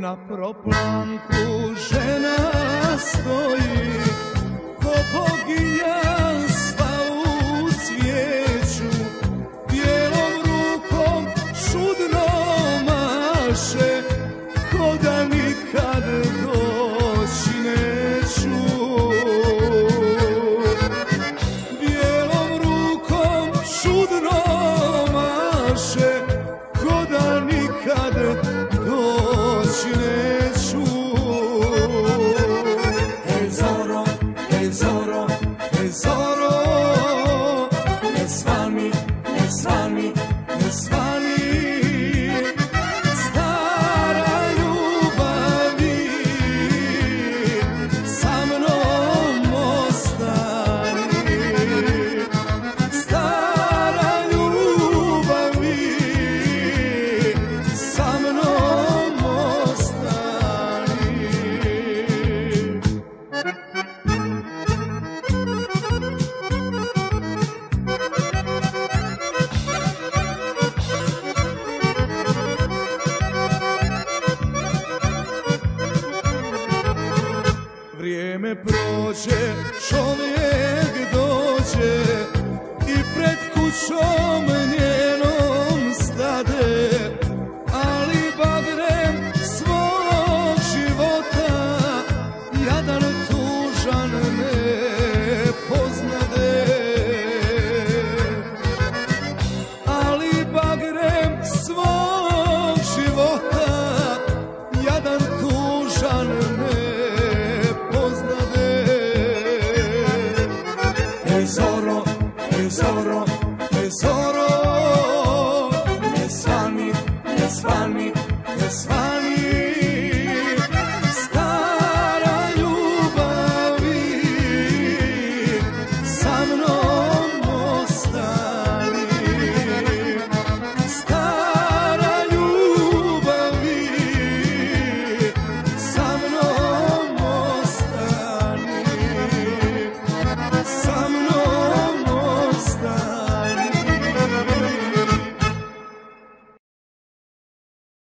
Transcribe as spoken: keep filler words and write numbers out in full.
Na proplanku žena stoji, ko boginja sva u cvijeću, bijelom rukom čudno maše, ko da nikad doći neću. Bijelom rukom čudno maše, ko da nikad doći neću. Ej Zoro, ej Zoro, ej Zoro, ne svani, ne svani, ne svani. Stara ljubavi, sa mnom ostani. Stara ljubavi, sa mnom ostani. Vrijeme prođe, čovjek dođe i pred kućom njenom stade, ali bagrem svog života jadan tužan ne poznade. Ali bagrem svog života jadan tužan ne poznade. Ej Zoro, ej Zoro, ej Zoro, ne svani, ne svani, ne svani.